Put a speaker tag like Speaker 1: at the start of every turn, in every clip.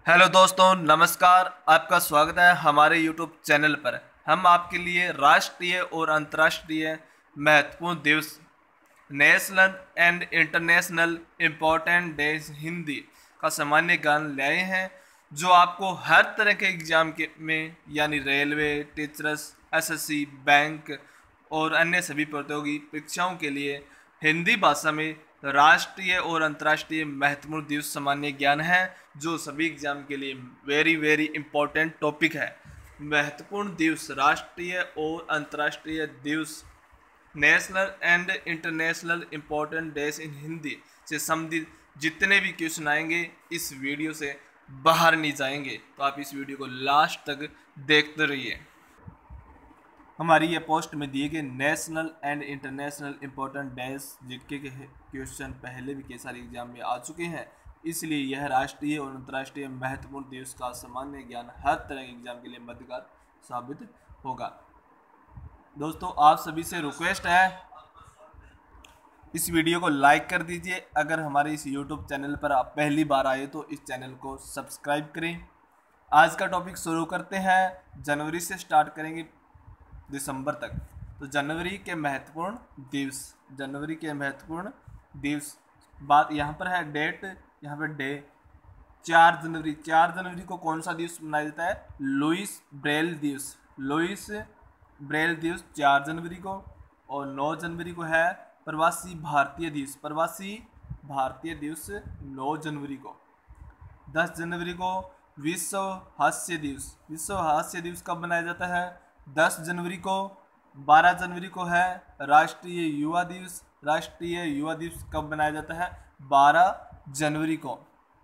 Speaker 1: Hello दोस्तों, नमस्कार। आपका स्वागत है हमारे यूट्यूब चैनल पर। हम आपके लिए राष्ट्रीय और अंतर्राष्ट्रीय महत्वपूर्ण दिवस, national and international important days Hindi का सामान्य ज्ञान लाए हैं, जो आपको हर तरह के एग्जाम के में यानी रेलवे, टीचर्स, एसएससी, बैंक और अन्य सभी प्रतियोगी परीक्षाओं के लिए हिंदी भाषा में राष्ट्रीय और अंतर्राष्ट्रीय महत्वपूर्ण दिवस सामान्य ज्ञान है, जो सभी एग्जाम के लिए वेरी वेरी इंपॉर्टेंट टॉपिक है। महत्वपूर्ण दिवस, राष्ट्रीय और अंतर्राष्ट्रीय दिवस, national and international important days in Hindi से संबंधित जितने भी क्वेश्चन आएंगे इस वीडियो से बाहर नहीं जाएंगे, तो आप इस वीडियो को लास्ट तक देखते रहिए। हमारी ये पोस्ट में दिए गए national and international important days GK के क्वेश्चन पहले भी कई सारे एग्जाम में आ चुके हैं, इसलिए यह राष्ट्रीय और अंतर्राष्ट्रीय महत्वपूर्ण दिवस का सामान्य ज्ञान हर तरह के एग्जाम के लिए मददगार साबित होगा। दोस्तों, आप सभी से रिक्वेस्ट है, इस वीडियो को लाइक कर दीजिए। अगर हमारे इस यूट्यूब चैनल पर आप पहली बार आए तो इस चैनल को सब्सक्राइब करें। आज का टॉपिक शुरू करते हैं। जनवरी से स्टार्ट करेंगे दिसंबर तक। तो जनवरी के महत्वपूर्ण दिवस, जनवरी के महत्वपूर्ण दिवस, बात यहाँ पर है डेट, यहाँ पर डे 4 जनवरी। 4 जनवरी को कौन सा दिवस मनाया जाता है? लुईस ब्रेल दिवस। लुईस ब्रेल दिवस 4 जनवरी को। और 9 जनवरी को है प्रवासी भारतीय दिवस। प्रवासी भारतीय दिवस 9 जनवरी को। 10 जनवरी को विश्व हास्य दिवस। विश्व हास्य दिवस कब मनाया जाता है? 10 जनवरी को। 12 जनवरी को है राष्ट्रीय युवा दिवस। राष्ट्रीय युवा दिवस कब मनाया जाता है? 12 जनवरी को।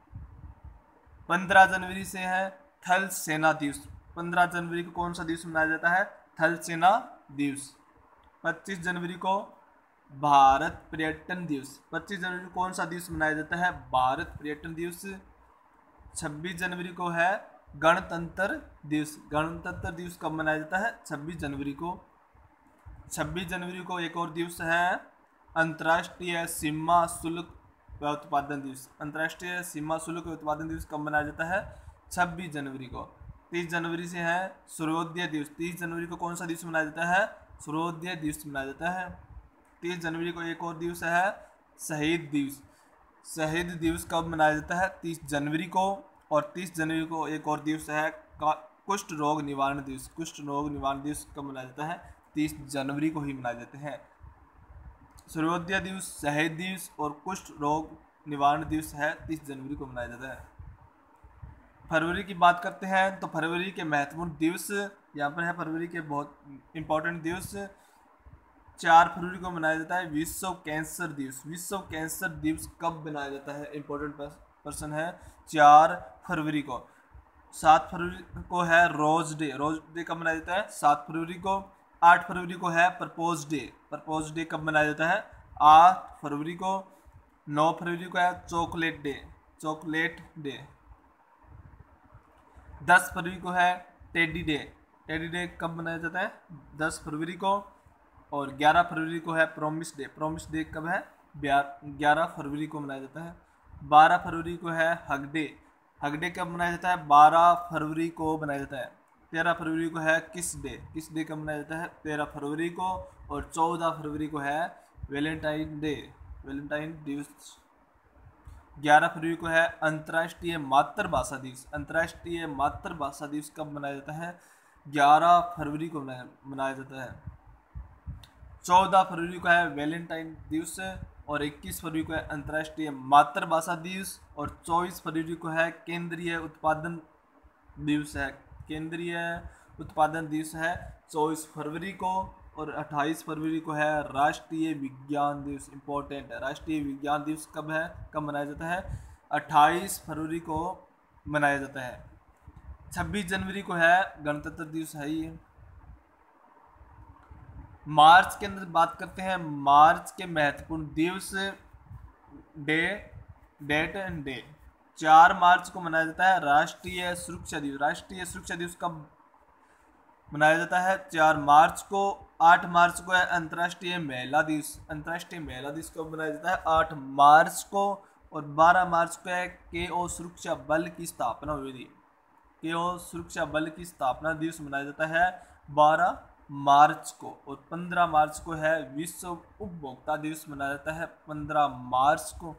Speaker 1: 15 जनवरी से है थल सेना दिवस। 15 जनवरी को कौन सा दिवस मनाया जाता है? थल सेना दिवस। 25 जनवरी को भारत पर्यटन दिवस। 25 जनवरी को कौन सा दिवस मनाया जाता है? भारत पर्यटन दिवस। 26 जनवरी को है गणतंत्र दिवस। गणतंत्र दिवस कब मनाया जाता है? 26 जनवरी को। 26 जनवरी को एक और दिवस है अंतर्राष्ट्रीय सीमा शुल्क व उत्पादन दिवस। अंतर्राष्ट्रीय सीमा शुल्क व उत्पादन दिवस कब मनाया जाता है? 26 जनवरी को। 30 जनवरी से है सूर्योदय दिवस। 30 जनवरी को कौन सा दिवस मनाया जाता है? सूर्योदय दिवस मनाया जाता है। 30 जनवरी को एक और दिवस है शहीद दिवस। शहीद दिवस कब मनाया जाता है? 30 जनवरी को। और 30 जनवरी को एक और दिवस है कुष्ठ रोग निवारण दिवस। कुष्ठ रोग निवारण दिवस कब मनाया जाता है? 30 जनवरी को ही मनाए जाते हैं। सूर्योदय दिवस, शहीद दिवस और कुष्ठ रोग निवारण दिवस है 30 जनवरी को मनाया जाता है। फरवरी की बात करते हैं तो फरवरी के महत्वपूर्ण दिवस यहाँ पर है। फरवरी के बहुत इंपॉर्टेंट दिवस 4 फरवरी को मनाया जाता है विश्व कैंसर दिवस। विश्व कैंसर दिवस कब मनाया जाता है? इंपॉर्टेंट पर्सन है 4 फरवरी को। 7 फरवरी को है रोज डे। रोज डे कब मनाया जाता है? 7 फरवरी को। 8 फरवरी को है प्रपोज डे। प्रपोज डे कब मनाया जाता है? 8 फरवरी को। 9 फरवरी को है चॉकलेट डे। Chocolate day. 10 फरवरी को है टेडी डे। टेडी डे कब मनाया जाता है? 10 फरवरी को। और 11 फरवरी को है प्रोमिस डे। प्रोमिस डे कब है? 11 फरवरी को मनाया जाता है। 12 फरवरी को है हग डे। हग डे कब मनाया जाता है? 12 फरवरी को मनाया जाता है। 13 फरवरी को है किस डे। किस डे कब मनाया जाता है? 13 फरवरी को। और 14 फरवरी को है वैलेंटाइन डे। वैलेंटाइन दिवस। 11 फरवरी को है अंतर्राष्ट्रीय मातृभाषा दिवस। अंतर्राष्ट्रीय मातृभाषा दिवस कब मनाया जाता है? 11 फरवरी को मनाया जाता है। 14 फरवरी को है वैलेंटाइन दिवस। और 21 फरवरी को है अंतर्राष्ट्रीय मातृभाषा दिवस। और 24 फरवरी को है केंद्रीय उत्पादन दिवस है। केंद्रीय उत्पादन दिवस है 24 फरवरी को। और 28 फरवरी को है राष्ट्रीय विज्ञान दिवस। इंपॉर्टेंट है, राष्ट्रीय विज्ञान दिवस कब है, कब मनाया जाता है? 28 फरवरी को मनाया जाता है। 26 जनवरी को है गणतंत्र दिवस है ही। मार्च के अंदर बात करते हैं। मार्च के महत्वपूर्ण दिवस, डे, डेट एंड डे। 4 मार्च को मनाया जाता है राष्ट्रीय सुरक्षा दिवस। राष्ट्रीय सुरक्षा दिवस कब मनाया जाता है? 4 मार्च को। 8 मार्च को है अंतर्राष्ट्रीय महिला दिवस। अंतर्राष्ट्रीय महिला दिवस कब मनाया जाता है? 8 मार्च को। और 12 मार्च को है केओ सुरक्षा बल की स्थापना हुई थी। केओ सुरक्षा बल की स्थापना दिवस मनाया जाता है 12 मार्च को। और 15 मार्च को है विश्व उपभोक्ता दिवस मनाया जाता है 15 मार्च को।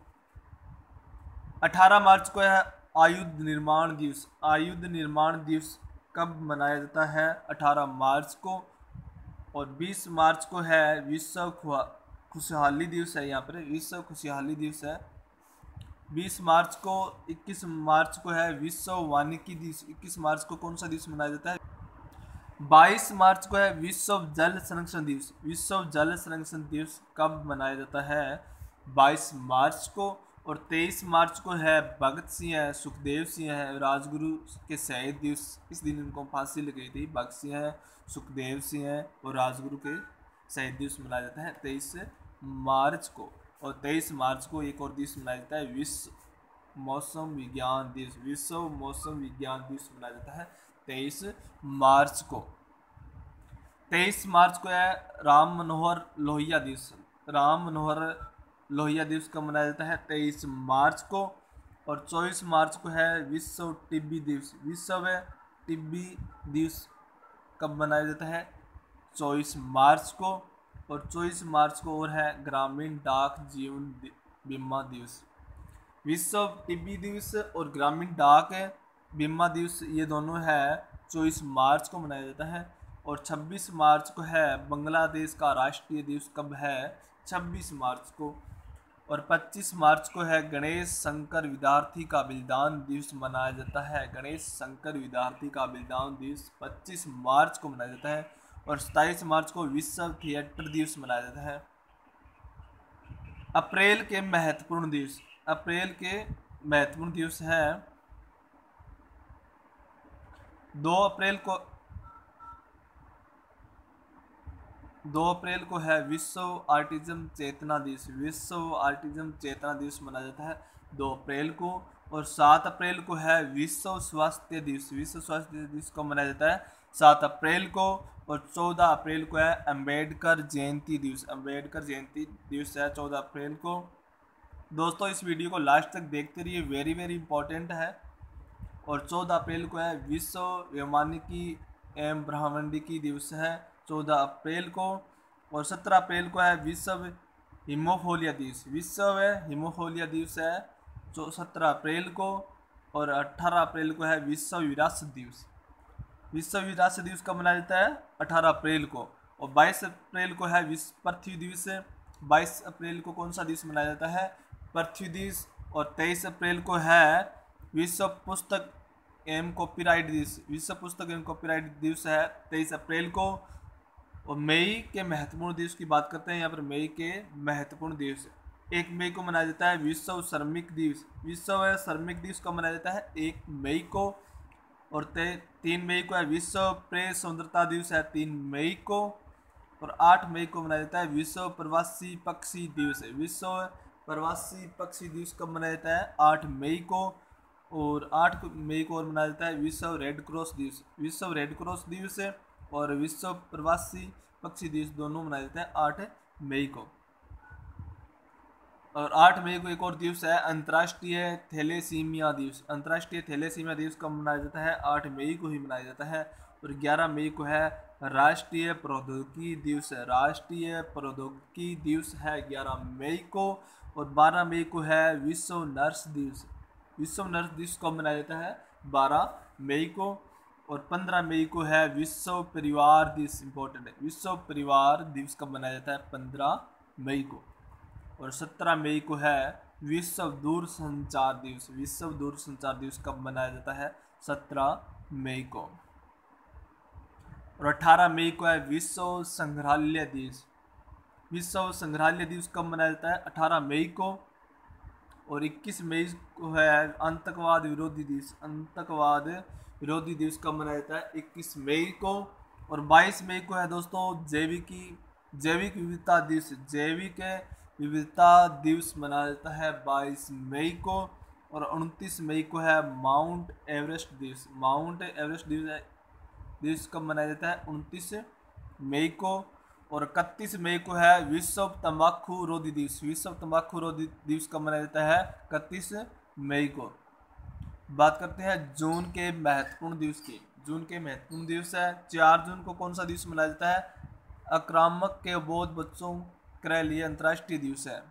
Speaker 1: 18 मार्च को है आयुध निर्माण दिवस। आयुध निर्माण दिवस कब मनाया जाता है? 18 मार्च को। और 20 मार्च को है विश्व खुशहाली दिवस है, यहाँ पर विश्व खुशहाली दिवस है 20 मार्च को। 21 मार्च को है विश्व वानिकी दिवस। 21 मार्च को कौन सा दिवस मनाया जाता है? 22 मार्च को है विश्व जल संरक्षण दिवस। विश्व जल संरक्षण दिवस कब मनाया जाता है? 22 मार्च को। और 23 मार्च को है भगत सिंह है, सुखदेव सिंह है, राजगुरु के शहीद दिवस। इस दिन इनको फांसी लगी थी। भगत सिंह है, सुखदेव सिंह है और राजगुरु के शहीद दिवस मनाया जाता है 23 मार्च को। और 23 मार्च को एक और दिवस मनाया जाता है विश्व मौसम विज्ञान दिवस। विश्व मौसम विज्ञान दिवस मनाया जाता है 23 मार्च को। 23 मार्च को है राम मनोहर लोहिया दिवस। राम मनोहर लोहिया दिवस कब मनाया जाता है? 23 मार्च को। और 24 मार्च को है विश्व टीबी दिवस। विश्व टीबी दिवस कब मनाया जाता है? 24 मार्च को। और 24 मार्च को और है ग्रामीण डाक जीवन बीमा दिवस। विश्व टीबी दिवस और ग्रामीण डाक बीमा दिवस ये दोनों है 24 मार्च को मनाया जाता है। और 26 मार्च को है बांग्लादेश का राष्ट्रीय दिवस। कब है? 26 मार्च को। और 25 मार्च को है गणेश शंकर विद्यार्थी का बलिदान दिवस मनाया जाता है। गणेश शंकर विद्यार्थी का बलिदान दिवस 25 मार्च को मनाया जाता है। और 27 मार्च को विश्व थिएटर दिवस मनाया जाता है। अप्रैल के महत्वपूर्ण दिवस। अप्रैल के महत्वपूर्ण दिवस है 2 अप्रैल को है विश्व आर्टिज्म चेतना दिवस। विश्व आर्टिज्म चेतना दिवस मनाया जाता है 2 अप्रैल को। और 7 अप्रैल को है विश्व स्वास्थ्य दिवस। विश्व स्वास्थ्य दिवस को मनाया जाता है 7 अप्रैल को। और 14 अप्रैल को है अम्बेडकर जयंती दिवस। अम्बेडकर जयंती दिवस है 14 अप्रैल को। दोस्तों इस वीडियो को लास्ट तक देखते रहिए, वेरी वेरी इंपॉर्टेंट है। और 14 अप्रैल को है विश्व वैमानिकी एवं ब्रह्मांडिकी दिवस है 14 अप्रैल को। और 17 अप्रैल को है विश्व हीमोफीलिया दिवस। विश्व हीमोफीलिया दिवस है 17 अप्रैल को। और 18 अप्रैल को है विश्व विरासत दिवस। विश्व विरासत दिवस कब मनाया जाता है? 18 अप्रैल को। और 22 अप्रैल को है विश्व पृथ्वी दिवस। 22 अप्रैल को कौन सा दिवस मनाया जाता है? पृथ्वी दिवस। और 23 अप्रैल को है विश्व पुस्तक एवं कॉपीराइट दिवस। विश्व पुस्तक एवं कॉपीराइट दिवस है 23 अप्रैल को। और मई के महत्वपूर्ण दिवस की बात करते हैं। यहाँ पर मई के महत्वपूर्ण दिवस 1 मई को मनाया जाता है विश्व श्रमिक दिवस। विश्व श्रमिक दिवस कब मनाया जाता है? 1 मई को। और 3 मई को है विश्व प्रेस स्वतंत्रता दिवस है 3 मई को। और 8 मई को मनाया जाता है विश्व प्रवासी पक्षी दिवस। विश्व प्रवासी पक्षी दिवस कब मनाया जाता है? 8 मई को। और 8 मई को और मनाया जाता है विश्व रेड क्रॉस दिवस। विश्व रेड क्रॉस दिवस और विश्व प्रवासी पक्षी दिवस दोनों मनाए जाते हैं 8 मई को। और 8 मई को एक और दिवस है अंतर्राष्ट्रीय थैलेसीमिया दिवस। अंतर्राष्ट्रीय थैलेसीमिया दिवस कब मनाया जाता है? 8 मई को ही मनाया जाता है। और 11 मई को है राष्ट्रीय प्रौद्योगिकी दिवस। राष्ट्रीय प्रौद्योगिकी दिवस है 11 मई को। और 12 मई को है विश्व नर्स दिवस। विश्व नर्स दिवस कब मनाया जाता है? 12 मई को। और 15 मई को है विश्व परिवार दिवस। इंपॉर्टेंट है, विश्व परिवार दिवस कब मनाया जाता है? 15 मई को। और 17 मई को है विश्व दूरसंचार दिवस। विश्व दूरसंचार दिवस कब मनाया जाता है? 17 मई को। और 18 मई को है विश्व संग्रहालय दिवस। विश्व संग्रहालय दिवस कब मनाया जाता है? 18 मई को। और 21 मई को है आतंकवाद विरोधी दिवस। आतंकवाद विरोधी दिवस कब मनाया जाता है? 21 मई को। और 22 मई को है दोस्तों जैविक विविधता दिवस। जैविक विविधता दिवस मनाया जाता है 22 मई को। और 29 मई को है माउंट एवरेस्ट दिवस। माउंट एवरेस्ट दिवस कब मनाया जाता है? 29 मई को। और 31 मई को है विश्व तंबाकू रोधी दिवस। विश्व तंबाकू रोधी दिवस कब मनाया जाता है? 31 मई को। बात करते हैं जून के महत्वपूर्ण दिवस की। जून के महत्वपूर्ण दिवस है 4 जून को कौन सा दिवस मनाया जाता है? आक्रामक के बोध बच्चों के लिए अंतर्राष्ट्रीय दिवस है।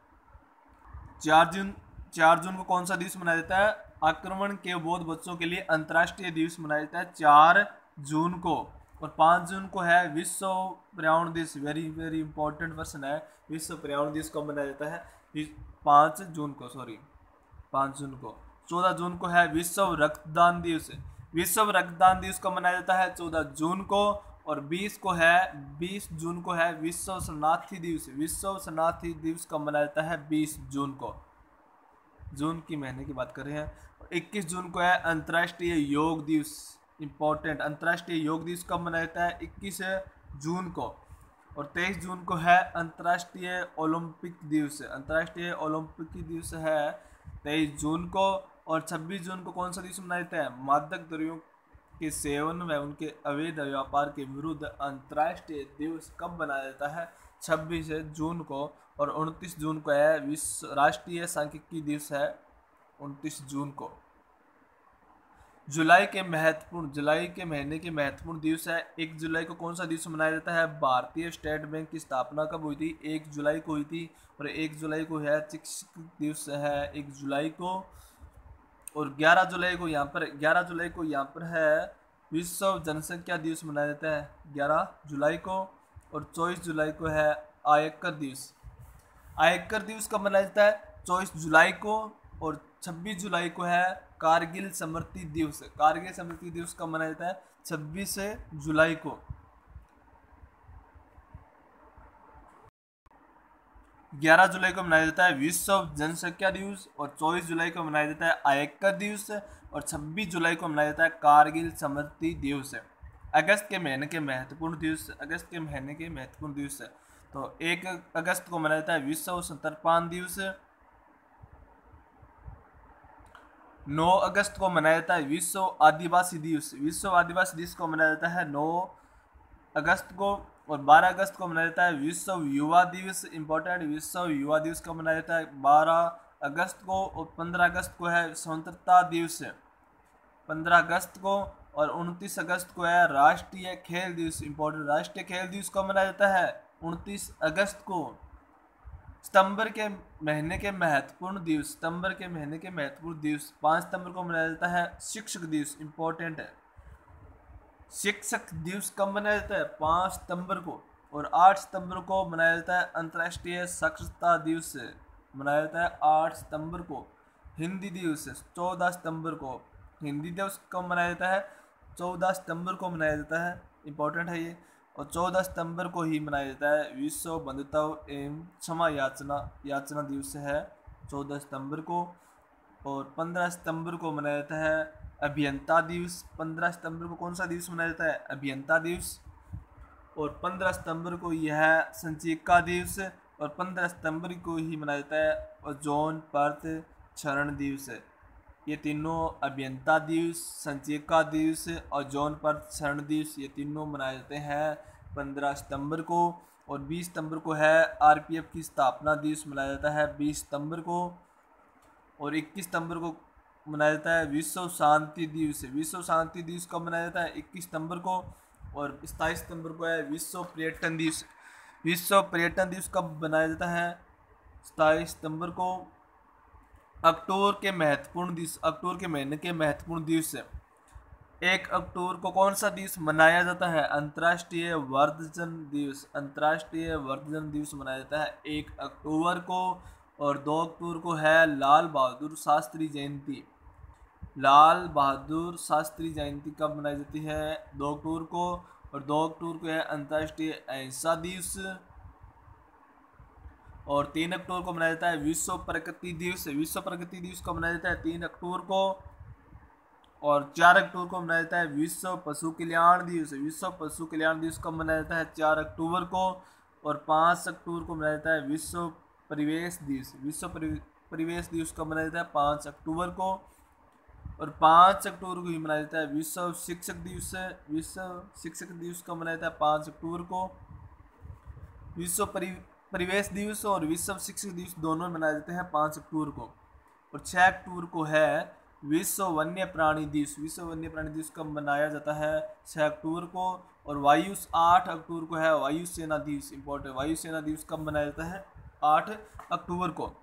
Speaker 1: 4 जून को कौन सा दिवस मनाया जाता है? आक्रमण के बोध बच्चों के लिए अंतर्राष्ट्रीय दिवस मनाया जाता है 4 जून को। और 5 जून को है विश्व पर्यावरण दिवस। वेरी वेरी इंपॉर्टेंट पर्सन है। विश्व पर्यावरण दिवस कब मनाया जाता है? 5 जून को, 5 जून को। 14 जून को है विश्व रक्तदान दिवस। विश्व रक्तदान दिवस कब मनाया जाता है? 14 जून को। और 20 जून को है विश्व शरणार्थी दिवस। विश्व शरणार्थी दिवस कब मनाया जाता है? 20 जून को। जून की महीने की बात कर रहे हैं। 21 जून को है अंतर्राष्ट्रीय योग दिवस। इंपॉर्टेंट, अंतर्राष्ट्रीय योग दिवस कब मनाया जाता है? 21 जून को। और 23 जून को है अंतर्राष्ट्रीय ओलंपिक दिवस। अंतर्राष्ट्रीय ओलंपिक दिवस है 23 जून को। और 26 जून को कौन सा दिवस मनाया जाता है? मादक द्रव्यों के सेवन व उनके अवैध व्यापार के विरुद्ध अंतर्राष्ट्रीय दिवस कब मनाया जाता है? 26 जून को। और 29 जून को है विश्व राष्ट्रीय सांख्यिकी दिवस है 29 जून को। जुलाई के महीने के महत्वपूर्ण दिवस है। 1 जुलाई को कौन सा दिवस मनाया जाता है? भारतीय स्टेट बैंक की स्थापना कब हुई थी? 1 जुलाई को हुई थी। और 1 जुलाई को है शिक्षक दिवस है 1 जुलाई को। और 11 जुलाई को यहाँ पर है विश्व जनसंख्या दिवस मनाया जाता है 11 जुलाई को। और 24 जुलाई को है आयकर दिवस। आयकर दिवस कब मनाया जाता है? 24 जुलाई को। और 26 जुलाई को है कारगिल स्मृति दिवस। कारगिल स्मृति दिवस कब मनाया जाता है? 26 जुलाई को। 11 जुलाई को मनाया जाता है विश्व जनसंख्या दिवस। और 24 जुलाई को मनाया जाता है आयकर दिवस। और 26 जुलाई को मनाया जाता है कारगिल स्मृति दिवस। अगस्त के महीने के महत्वपूर्ण दिवस है। तो 1 अगस्त को मनाया जाता है विश्व स्तनपान दिवस। 9 अगस्त को मनाया जाता है विश्व आदिवासी दिवस। विश्व आदिवासी दिवस को मनाया जाता है 9 अगस्त को। और 12 अगस्त को मनाया जाता है विश्व युवा दिवस। इंपॉर्टेंट, विश्व युवा दिवस को मनाया जाता है 12 अगस्त को। और 15 अगस्त को है स्वतंत्रता दिवस 15 अगस्त को। और 29 अगस्त को है राष्ट्रीय खेल दिवस। इंपॉर्टेंट, राष्ट्रीय खेल दिवस को मनाया जाता है 29 अगस्त को। सितंबर के महीने के महत्वपूर्ण दिवस 5 सितंबर को मनाया जाता है शिक्षक दिवस। इंपॉर्टेंट है, शिक्षक दिवस कब मनाया जाता है? 5 सितंबर को। और 8 सितंबर को मनाया जाता है अंतर्राष्ट्रीय साक्षरता दिवस मनाया जाता है 8 सितंबर को। हिंदी दिवस 14 सितंबर को। हिंदी दिवस कब मनाया जाता है? 14 सितंबर को मनाया जाता है। इंपॉर्टेंट है ये। और 14 सितंबर को ही मनाया जाता है विश्व बंधुता एवं क्षमा याचना दिवस है 14 सितंबर को। और 15 सितंबर को मनाया जाता है अभियंता दिवस। 15 सितंबर को कौन सा दिवस मनाया जाता है? अभियंता दिवस। और 15 सितंबर को यह संचिका दिवस। और 15 सितंबर को ही मनाया जाता है ओजोन परत क्षरण दिवस। ये तीनों, अभियंता दिवस, संचिका दिवस, ओजोन परत क्षरण दिवस, ये तीनों मनाए जाते हैं 15 सितंबर को। और 20 सितंबर को है आरपीएफ की स्थापना दिवस मनाया जाता है 20 सितंबर को। और 21 सितंबर को मनाया जाता है विश्व शांति दिवस। विश्व शांति दिवस कब मनाया जाता है? 21 सितंबर को। और 27 सितंबर को है विश्व पर्यटन दिवस। विश्व पर्यटन दिवस कब मनाया जाता है? 27 सितंबर को। अक्टूबर के महीने के महत्वपूर्ण दिवस है। 1 अक्टूबर को कौन सा दिवस मनाया जाता है? अंतर्राष्ट्रीय वर्धजन दिवस। अंतर्राष्ट्रीय वर्धजन दिवस मनाया जाता है 1 अक्टूबर को। और 2 अक्टूबर को है लाल बहादुर शास्त्री जयंती। लाल बहादुर शास्त्री जयंती कब मनाई जाती है? 2 अक्टूबर को। और 2 अक्टूबर को है अंतर्राष्ट्रीय अहिंसा दिवस। और 3 अक्टूबर को मनाया जाता है विश्व प्रकृति दिवस। विश्व प्रकृति दिवस कब मनाया जाता है? 3 अक्टूबर को। और 4 अक्टूबर को मनाया जाता है विश्व पशु कल्याण दिवस। विश्व पशु कल्याण दिवस कब मनाया जाता है? 4 अक्टूबर को। और 5 अक्टूबर को मनाया जाता है विश्व परिवेश दिवस। विश्व परिवेश दिवस कब मनाया जाता है? 5 अक्टूबर को। और 5 अक्टूबर को ही मनाया जाता है विश्व शिक्षक दिवस। विश्व शिक्षक दिवस कब मनाया जाता है? 5 अक्टूबर को। विश्व परिवेश दिवस और विश्व शिक्षक दिवस दोनों मनाए जाते हैं 5 अक्टूबर को। और 6 अक्टूबर को है विश्व वन्य प्राणी दिवस। विश्व वन्य प्राणी दिवस कब मनाया जाता है? 6 अक्टूबर को। और 8 अक्टूबर को है वायुसेना दिवस। इंपॉर्टेंट, वायुसेना दिवस कब मनाया जाता है? 8 अक्टूबर को।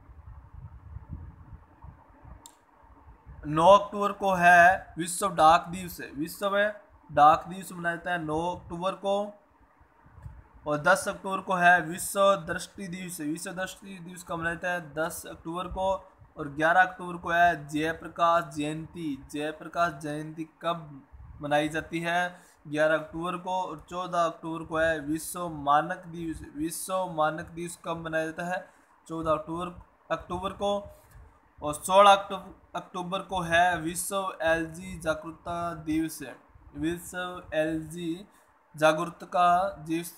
Speaker 1: 9 अक्टूबर को है विश्व डाक दिवस। विश्व डाक दिवस मनाया जाता है 9 अक्टूबर को। और 10 अक्टूबर को है विश्व दृष्टि दिवस। विश्व दृष्टि दिवस कब मनाया जाता है? 10 अक्टूबर को। और 11 अक्टूबर को है जयप्रकाश जयंती। जयप्रकाश जयंती कब मनाई जाती है? 11 अक्टूबर को। और 14 अक्टूबर को है विश्व मानक दिवस। विश्व मानक दिवस कब मनाया जाता है? 14 अक्टूबर को। और 16 अक्टूबर को है विश्व एलजी जागरूकता दिवस। विश्व एलजी जागरूकता दिवस।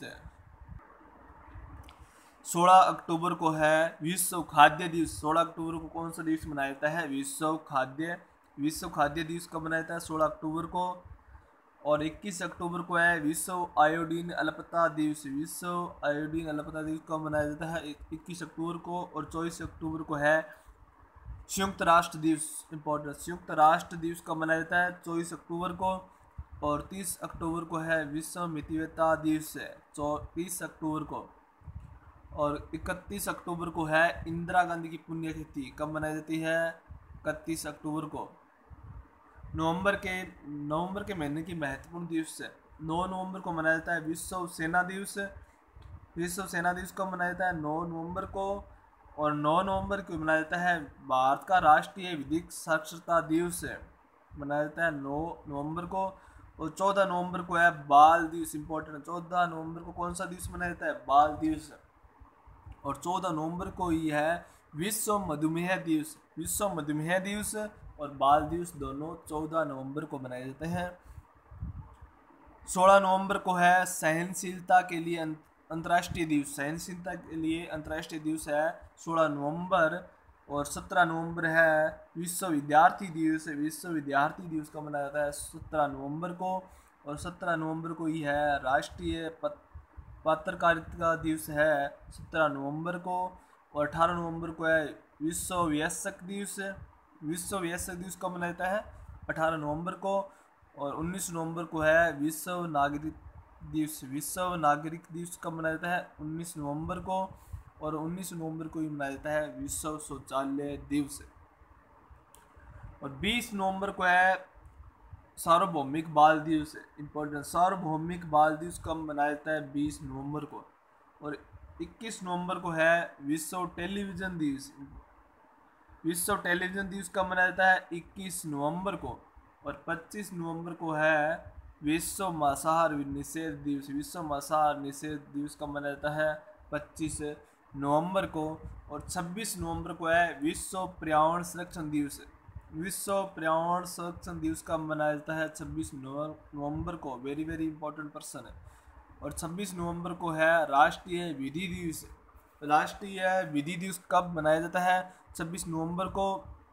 Speaker 1: 16 अक्टूबर को है विश्व खाद्य दिवस। 16 अक्टूबर को कौन सा दिवस मनाया जाता है? विश्व खाद्य दिवस कब मनाया जाता है? 16 अक्टूबर को। और 21 अक्टूबर को है विश्व आयोडीन अल्पता दिवस। विश्व आयोडीन अल्पता दिवस कब मनाया जाता है? 21 अक्टूबर को। और 24 अक्टूबर को है संयुक्त राष्ट्र दिवस। इंपॉर्टेंट, संयुक्त राष्ट्र दिवस कब मनाया जाता है? 24 अक्टूबर को। और 30 अक्टूबर को है विश्व मितव्ययिता दिवस। 30 अक्टूबर को। और 31 अक्टूबर को है इंदिरा गांधी की पुण्यतिथि। कब मनाई जाती है? 31 अक्टूबर को। नवंबर के महीने की महत्वपूर्ण दिवस है। 9 नवंबर को मनाया जाता है विश्व सेना दिवस। विश्व सेना दिवस कब मनाया जाता है? 9 नवंबर को। और 9 नवंबर को मनाया जाता है भारत का राष्ट्रीय विधिक साक्षरता दिवस मनाया जाता है 9 नवंबर को। और 14 नवंबर को है बाल दिवस। इंपॉर्टेंट, 14 नवंबर को कौन सा दिवस मनाया जाता है? बाल दिवस। और 14 नवंबर को ही है विश्व मधुमेह दिवस। विश्व मधुमेह दिवस और बाल दिवस दोनों 14 नवंबर को मनाए जाते हैं। 16 नवंबर को है सहनशीलता के लिए अंतर्राष्ट्रीय दिवस। सहनशीलता के लिए अंतर्राष्ट्रीय दिवस है 16 नवंबर। और 17 नवंबर है विश्व विद्यार्थी दिवस। विश्व विद्यार्थी दिवस का मनाया जाता है 17 नवंबर को। और 17 नवंबर को ही है राष्ट्रीय पत्रकारिता दिवस है 17 नवंबर को। और 18 नवंबर को है विश्व वयस्क दिवस। विश्व वयस्क दिवस कब मनाया जाता है? 18 नवंबर को। और 19 नवंबर को है विश्व नागरिक दिवस। विश्व नागरिक दिवस कब मनाया जाता है? 19 नवंबर को। और 19 नवंबर को ही मनाया जाता है विश्व शौचालय दिवस। और 20 नवंबर को है सार्वभौमिक बाल दिवस। इंपॉर्टेंट, सार्वभौमिक बाल दिवस कब मनाया जाता है? 20 नवंबर को। और 21 नवंबर को है विश्व टेलीविजन दिवस। विश्व टेलीविजन दिवस कब मनाया जाता है? 21 नवंबर को। और 25 नवंबर को है विश्व मांसाहार निषेध दिवस। विश्व मांसाहार निषेध दिवस कब मनाया जाता है? 25 नवंबर को। और 26 नवंबर को है विश्व पर्यावरण संरक्षण दिवस। विश्व पर्यावरण संरक्षण दिवस कब मनाया जाता है? 26 नवंबर को। वेरी वेरी इंपॉर्टेंट पर्सन है। और 26 नवंबर को है राष्ट्रीय विधि दिवस। राष्ट्रीय विधि दिवस कब मनाया जाता है? 26 नवंबर को।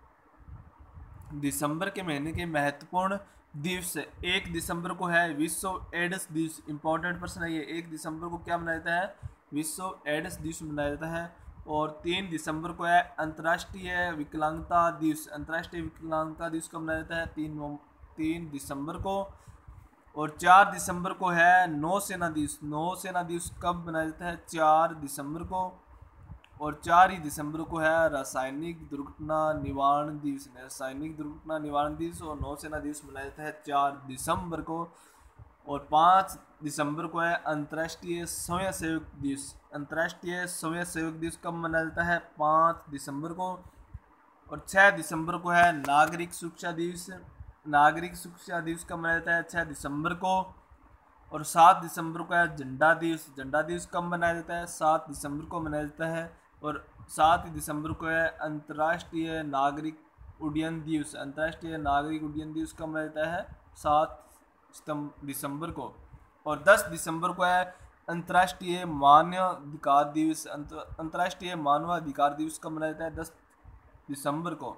Speaker 1: दिसंबर के महीने के महत्वपूर्ण दिवस 1 दिसंबर को है विश्व एड्स दिवस। इंपॉर्टेंट पर्सन है ये। 1 दिसंबर को क्या मनाया जाता है? विश्व एड्स दिवस मनाया जाता है। और 3 दिसंबर को है अंतर्राष्ट्रीय विकलांगता दिवस। अंतर्राष्ट्रीय विकलांगता दिवस कब मनाया जाता है? 3 दिसंबर को। और 4 दिसंबर को है नौसेना दिवस। नौसेना दिवस कब मनाया जाता है? 4 दिसंबर को। और 4 ही दिसंबर को है रासायनिक दुर्घटना निवारण दिवस। रासायनिक दुर्घटना निवारण दिवस और नौसेना दिवस मनाया जाता है 4 दिसंबर को। और 5 दिसंबर को है अंतर्राष्ट्रीय स्वयंसेवक दिवस। अंतर्राष्ट्रीय स्वयंसेवक दिवस कब मनाया जाता है? 5 दिसंबर को। और 6 दिसंबर को है नागरिक सुरक्षा दिवस। नागरिक सुरक्षा दिवस कब मनाया जाता है? 6 दिसंबर को। और 7 दिसंबर को है झंडा दिवस। झंडा दिवस कब मनाया जाता है? 7 दिसंबर को मनाया जाता है। और 7 दिसंबर को है अंतर्राष्ट्रीय नागरिक उड्डयन दिवस। अंतर्राष्ट्रीय नागरिक उड्डयन दिवस कब मनाया जाता है? 7 दिसंबर को। और 10 दिसंबर को है अंतर्राष्ट्रीय मानवाधिकार दिवस। अंतर्राष्ट्रीय मानवाधिकार दिवस कब मनाया जाता है? 10 दिसंबर को।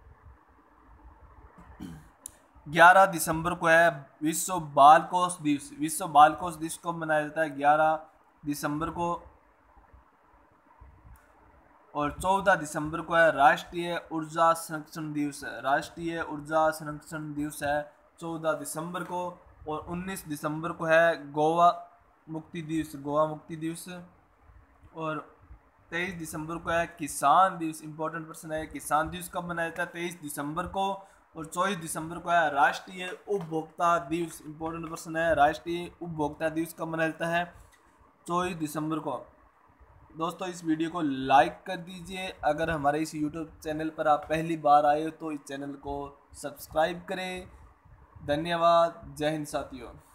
Speaker 1: 11 दिसंबर को है विश्व बाल कोष दिवस। विश्व बाल कोष दिवस कब मनाया जाता है? 11 दिसंबर को, और 14 दिसंबर को है राष्ट्रीय ऊर्जा संरक्षण दिवस है। राष्ट्रीय ऊर्जा संरक्षण दिवस है 14 दिसंबर को। और 19 दिसंबर को है गोवा मुक्ति दिवस, गोवा मुक्ति दिवस। और 23 दिसंबर को है किसान दिवस। इंपॉर्टेंट प्रश्न है, किसान दिवस कब मनाया जाता है? 23 दिसंबर को। और 24 दिसंबर को है राष्ट्रीय उपभोक्ता दिवस। इंपॉर्टेंट प्रश्न है, राष्ट्रीय उपभोक्ता दिवस कब मनाया जाता है? 24 दिसंबर को। दोस्तों इस वीडियो को लाइक कर दीजिए। अगर हमारे इस यूट्यूब चैनल पर आप पहली बार आए हो तो इस चैनल को सब्सक्राइब करें। धन्यवाद। जय हिंद साथियों।